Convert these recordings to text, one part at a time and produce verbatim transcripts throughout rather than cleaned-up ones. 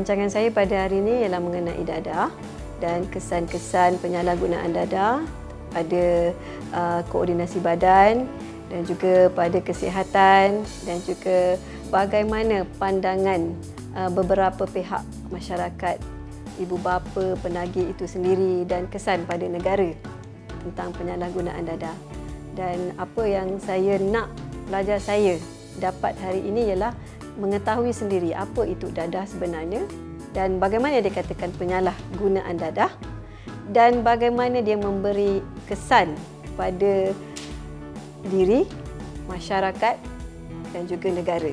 Rancangan saya pada hari ini ialah mengenai dadah dan kesan-kesan penyalahgunaan dadah pada uh, koordinasi badan dan juga pada kesihatan dan juga bagaimana pandangan uh, beberapa pihak masyarakat, ibu bapa, penagih itu sendiri dan kesan pada negara tentang penyalahgunaan dadah. Dan apa yang saya nak pelajar saya dapat hari ini ialah mengetahui sendiri apa itu dadah sebenarnya dan bagaimana dia katakan penyalahgunaan dadah dan bagaimana dia memberi kesan pada diri, masyarakat dan juga negara.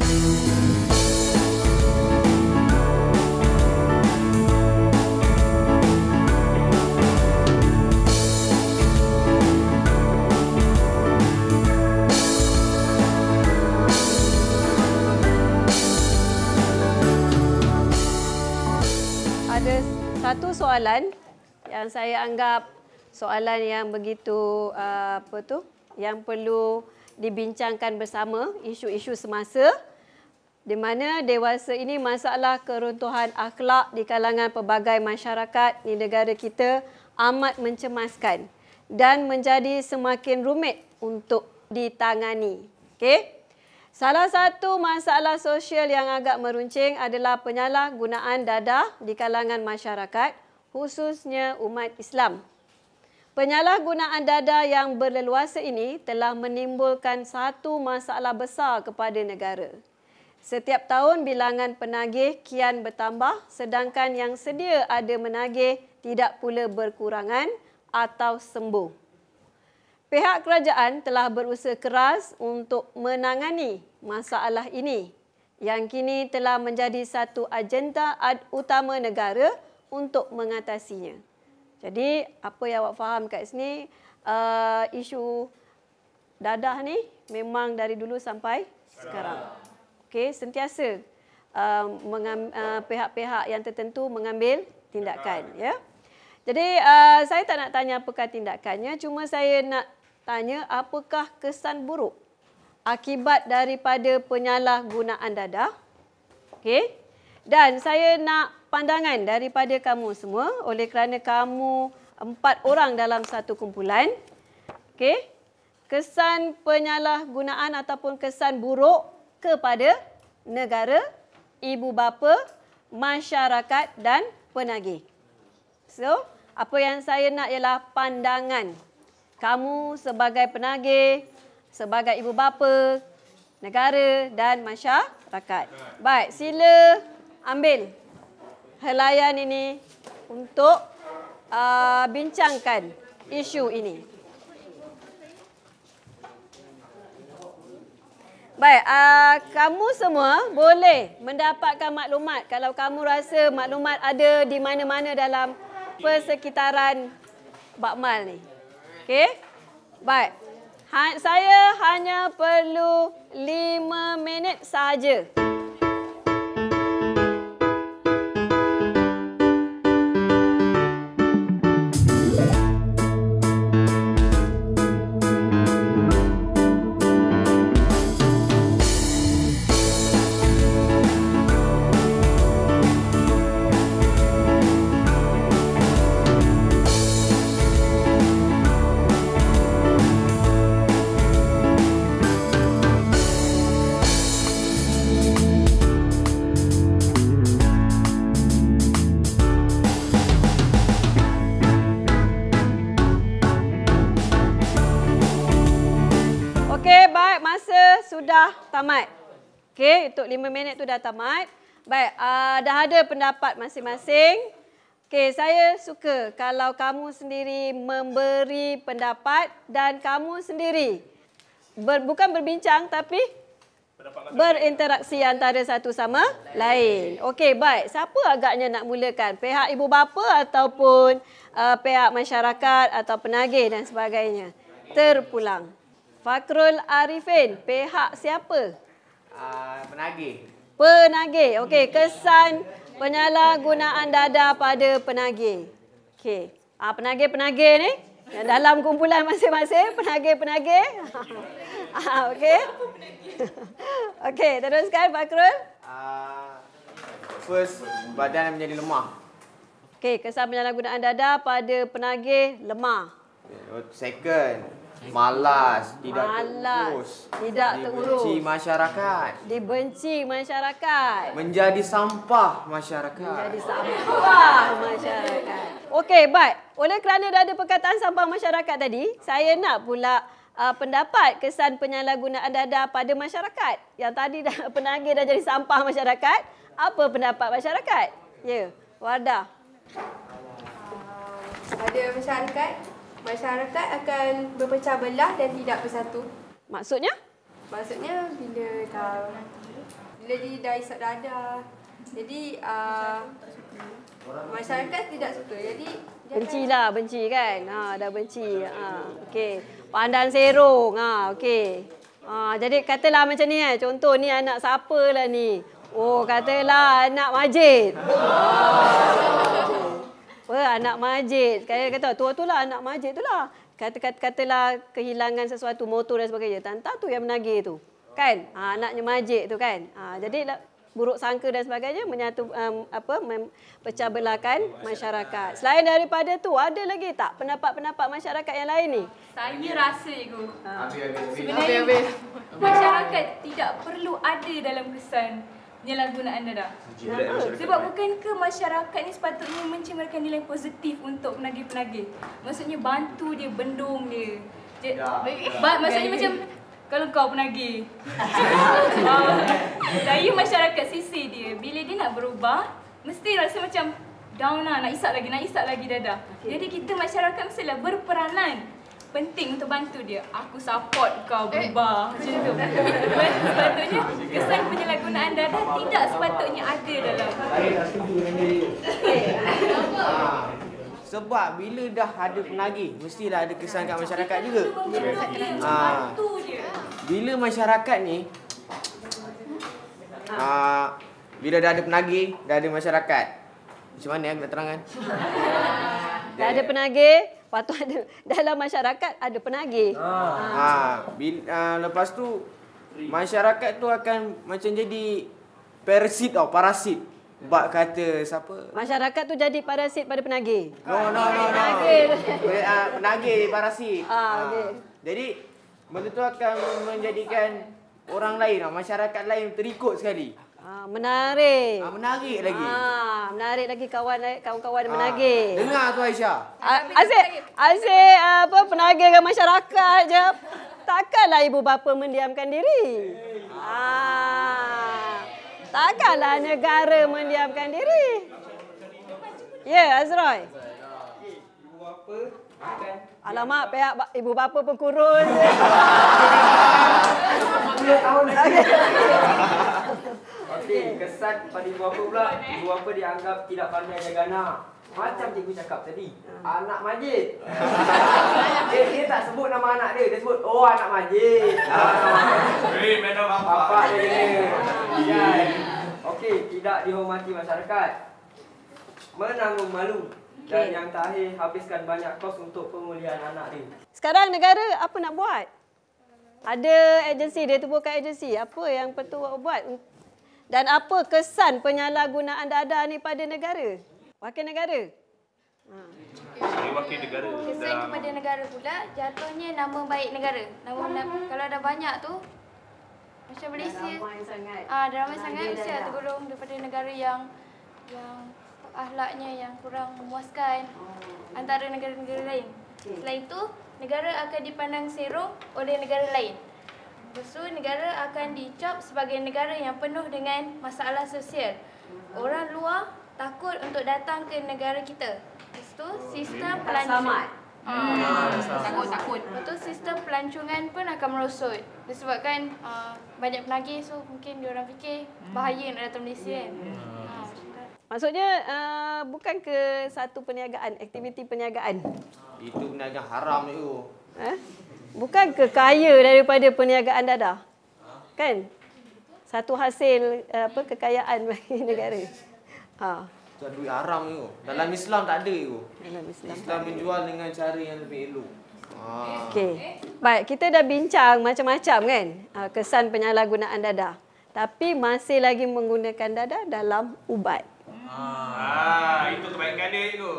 Ada satu soalan yang saya anggap soalan yang begitu uh, apa tu yang perlu dibincangkan bersama, isu-isu semasa di mana dewasa ini masalah keruntuhan akhlak di kalangan pelbagai masyarakat di negara kita amat mencemaskan dan menjadi semakin rumit untuk ditangani. Okey? Salah satu masalah sosial yang agak meruncing adalah penyalahgunaan dadah di kalangan masyarakat, khususnya umat Islam. Penyalahgunaan dadah yang berleluasa ini telah menimbulkan satu masalah besar kepada negara. Setiap tahun bilangan penagih kian bertambah, sedangkan yang sedia ada menagih tidak pula berkurangan atau sembuh. Pihak kerajaan telah berusaha keras untuk menangani masalah ini yang kini telah menjadi satu agenda utama negara untuk mengatasinya. Jadi, apa yang awak faham kat sini, uh, isu dadah ni memang dari dulu sampai sekarang. Okey, sentiasa uh, mengam, uh, pihak-pihak yang tertentu mengambil tindakan. Ya. Jadi, uh, saya tak nak tanya apakah tindakannya, cuma saya nak tanya apakah kesan buruk akibat daripada penyalahgunaan dadah. Okey. Dan saya nak pandangan daripada kamu semua oleh kerana kamu empat orang dalam satu kumpulan. Okey. Kesan penyalahgunaan ataupun kesan buruk kepada negara, ibu bapa, masyarakat dan penagih. So, apa yang saya nak ialah pandangan kamu sebagai penagih, sebagai ibu bapa, negara dan masyarakat. Baik, sila ambil helaian ini untuk uh, bincangkan isu ini. Baik, uh, kamu semua boleh mendapatkan maklumat kalau kamu rasa maklumat ada di mana-mana dalam persekitaran Bakmal ni. Okey? Baik. Ha, saya hanya perlu lima minit sahaja. Sudah tamat. Okey, untuk lima minit tu dah tamat. Baik, uh, dah ada pendapat masing-masing. Okey, saya suka kalau kamu sendiri memberi pendapat dan kamu sendiri ber, bukan berbincang tapi berinteraksi antara satu sama lain. Okey, baik. Siapa agaknya nak mulakan? Pihak ibu bapa ataupun uh, pihak masyarakat atau penagih dan sebagainya? Terpulang. Fakrul Arifin, pihak siapa? Uh, penagih. Penagih. Okey, kesan penyalahgunaan dadah pada penagih. Okey. Ah, penagih-penagih ni yang dalam kumpulan masing-masing, penagih-penagih. Ah, okey. Okey, teruskan Fakrul. Uh, First, badan menjadi lemah. Okey, kesan penyalahgunaan dada pada penagih lemah. Second, malas, tidak Malas, terurus, tidak terurus. dibenci masyarakat, Dibenci masyarakat. menjadi sampah masyarakat. Jadi sampah masyarakat. Okey, baik. Oleh kerana dah ada perkataan sampah masyarakat tadi, saya nak pula uh, pendapat kesan penyalahgunaan dada pada masyarakat. Yang tadi dah penagih dah jadi sampah masyarakat. Apa pendapat masyarakat? Ya, Wardah. Pada masyarakat, masyarakat akan berpecah belah dan tidak bersatu. Maksudnya? Maksudnya bila dah bila dia dah isap dada, jadi uh, masyarakat tidak suka. Jadi dia Bencilah, benci kan? Ha, dah benci. Ha, okey. Pandan serong. Ha, okey. Ha, jadi katalah macam ni eh. Contoh ni anak siapa lah ni? Oh, katalah anak Majid. Ha, oh, anak Majid. Kata kata tu tu lah anak Majid tu lah. Kata kata katalah kehilangan sesuatu motor dan sebagainya. Tanta tu yang menagih tu. Kan? Ha, anaknya Majid tu kan. Ha, jadi buruk sangka dan sebagainya menyatu um, apa mempecah belahkan masyarakat. Selain daripada tu ada lagi tak pendapat-pendapat masyarakat yang lain ni? Saya rasa cikgu. Ha. Sebenarnya masyarakat tidak perlu ada dalam kesan penyalahgunaan dada. Sebab bukankah masyarakat ni sepatutnya mencemarkan nilai positif untuk penagih-penagih. Maksudnya bantu dia, bendung dia. dia ba- maksudnya macam kalau kau penagih. uh, saya masyarakat sisi dia. Bila dia nak berubah, mesti rasa macam down lah. Nak isap lagi, nak isap lagi dada. Okay. Jadi kita masyarakat mestilah berperanan penting untuk bantu dia. Aku support kau berubah. Macam tu. Sepatutnya kesan penyalahgunaan dada tidak sepatutnya ada dalam. Saya tak setuju dengan dia. Sebab bila dah ada penagih, mestilah ada kesan kat masyarakat juga. Ha. Bila masyarakat ni, ha, bila dah ada penagih, dah ada masyarakat. Macam mana yang nak terangkan? Dah ada penagih, lepas tu ada dalam masyarakat ada penagih. Ha. Ha. Bila, uh, lepas tu masyarakat tu akan macam jadi parasit tau, parasit. Bak kata siapa? Masyarakat tu jadi parasit pada penagih. No, no, no, no. Penagih. Uh, penagih parasit. Ah, okey. Jadi benda tu akan menjadikan orang lain, masyarakat lain terikut sekali. Ah, menarik. Ah, menarik lagi. Ah, menarik lagi kawan kawan-kawan Ah, menagih. dengar tu Aisyah. Ah, asyik asyik apa penagihkan masyarakat je. Takkanlah ibu bapa mendiamkan diri. Ah. Takkanlah negara mendiamkan diri. Ya, Azroy. Ibu bapa akan Alamak, pihak ibu bapa pun kurus. Okey, kesan pada ibu bapa pula. Ibu bapa dianggap tidak pandai jaga anak. Macam cikgu cakap tadi, anak Majid. dia, dia tak sebut nama anak dia, dia sebut, oh anak Majid. Hei, mana bapak? Bapak dia. Kan? Okey, tidak dihormati masyarakat. Menanggung malu. Dan Okey. yang terakhir, habiskan banyak kos untuk pemulihan anak dia. Sekarang negara apa nak buat? Ada agensi, dia tubuhkan agensi. Apa yang perlu buat? Dan apa kesan penyalahgunaan dada ni pada negara? Wakil negara. Saya wakil negara. Kesan kepada negara pula jatuhnya nama baik negara. Nama, nama kalau ada banyak tu macam Malaysia. Ramai sangat. Ah, dah ramai sangat Dia mesti dah- ada tergolong daripada negara yang yang akhlaknya yang kurang memuaskan antara negara-negara lain. Selain itu, negara akan dipandang serong oleh negara lain. Lepas tu, negara akan dicap sebagai negara yang penuh dengan masalah sosial. Orang luar takut untuk datang ke negara kita. Lepas tu, sistem pelancongan. Hmm. Takut-takut. Lepas tu, sistem pelancongan pun akan merosot. Disebabkan uh, banyak penagih, so mungkin diorang fikir bahaya nak datang Malaysia kan. Ha, Maksudnya uh, bukan ke satu perniagaan, aktiviti perniagaan. Itu benda haram tu. Eh? Bukan ke kaya daripada perniagaan dada. Kan? Satu hasil uh, apa kekayaan bagi negara. Ha. Itu duit haram tu. Dalam Islam tak ada tu. Dalam Islam. Islam menjual dengan cara yang lebih elok. Ha. Okey. Baik, kita dah bincang macam-macam kan uh, kesan penyalahgunaan dada. tapi masih lagi menggunakan dadah dalam ubat. Ah, itu kebaikan dia itu.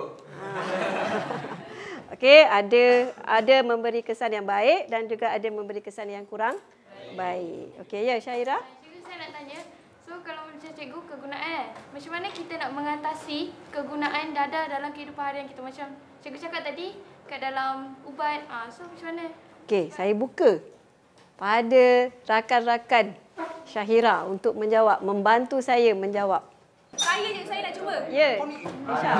Okey, ada ada memberi kesan yang baik dan juga ada memberi kesan yang kurang baik. Okey, ya Syairah. Cikgu, saya nak tanya. So kalau macam cikgu kegunaan, macam mana kita nak mengatasi kegunaan dadah dalam kehidupan harian kita? Macam cikgu cakap tadi, kat dalam ubat. Ah, so macam mana? Okey, saya buka pada rakan-rakan Syahira untuk menjawab, membantu saya menjawab. Saya je, saya nak cuba. Ya, Nisha.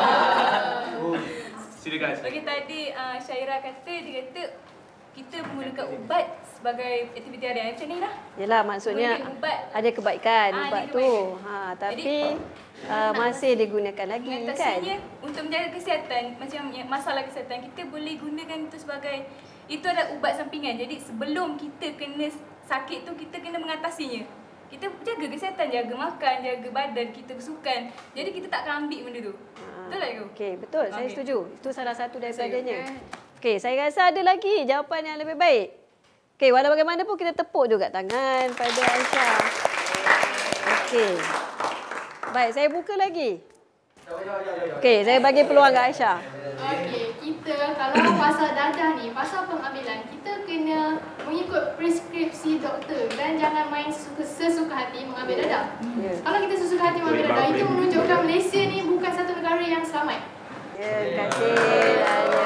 Silakan. Bagi tadi uh, Syairah kata, dia kata kita menggunakan ubat sebagai aktiviti harian. Macam ni lah. Yelah, maksudnya Guna ubat. ada kebaikan Ah, ubat ada tu. kebaikan. Ha, tapi Jadi, uh, masih digunakan lagi kan. Mengatasinya untuk menjaga kesihatan, macam yang masalah kesihatan, kita boleh gunakan itu sebagai, itu adalah ubat sampingan. Jadi sebelum kita kena sakit tu, kita kena mengatasinya. Kita jaga kesihatan, jaga makan, jaga badan, kita bersukan. Jadi kita tak akan ambil benda tu. Betul tak cikgu? Okey, betul. Saya Okey. setuju. Itu salah satu daripadanya. Okey, saya rasa ada lagi jawapan yang lebih baik. Okey, walau bagaimanapun kita tepuk juga tangan pada Aisyah. Okey. Baik, saya buka lagi. Okey, saya bagi peluang ke Aisyah. Okey, kita kalau pasal dadah ni, pasal pengambilan, kita kena mengikut preskripsi doktor dan jangan main sesuka, sesuka hati mengambil dadah. Ya. Kalau kita sesuka hati mengambil dadah, itu menunjukkan Malaysia ni bukan satu negara yang selamat. Ya, terima kasih. Daya.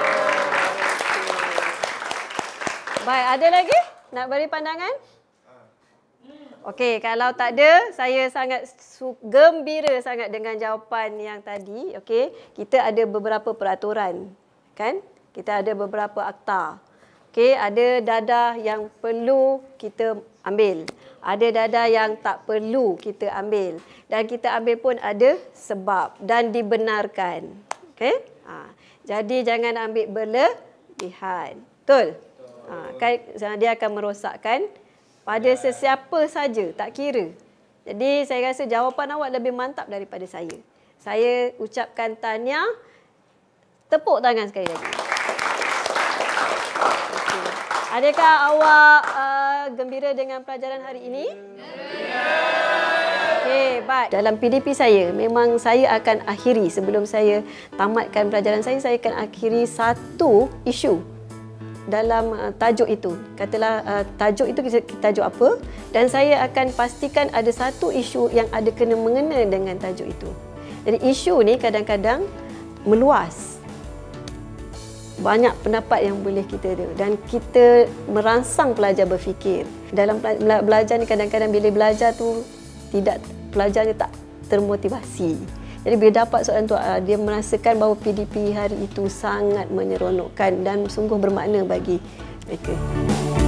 Baik, ada lagi nak beri pandangan? Okey, kalau tak ada, saya sangat su- gembira sangat dengan jawapan yang tadi. Okey, kita ada beberapa peraturan, kan? Kita ada beberapa akta. Okey, ada dadah yang perlu kita ambil. Ada dadah yang tak perlu kita ambil. Dan kita ambil pun ada sebab dan dibenarkan. Okey? Ha, jadi jangan ambil berlebihan. Betul? Ha, kan, dia akan merosakkan pada sesiapa saja, tak kira. Jadi saya rasa jawapan awak lebih mantap daripada saya. Saya ucapkan tahniah. Tepuk tangan sekali lagi. Okay. Adakah awak uh, gembira dengan pelajaran hari ini? Okey, baik. Dalam P D P saya, memang saya akan akhiri sebelum saya tamatkan pelajaran saya, saya akan akhiri satu isu dalam uh, tajuk itu. Katalah uh, tajuk itu kita, kita tajuk apa, dan saya akan pastikan ada satu isu yang ada kena mengena dengan tajuk itu. Jadi isu ni kadang-kadang meluas. Banyak pendapat yang boleh kita ada dan kita merangsang pelajar berfikir. Dalam belajar ni kadang-kadang bila belajar tu tidak, pelajarnya tak termotivasi. Jadi bila dapat soalan tu, dia merasakan bahawa P D P hari itu sangat menyeronokkan dan sungguh bermakna bagi mereka.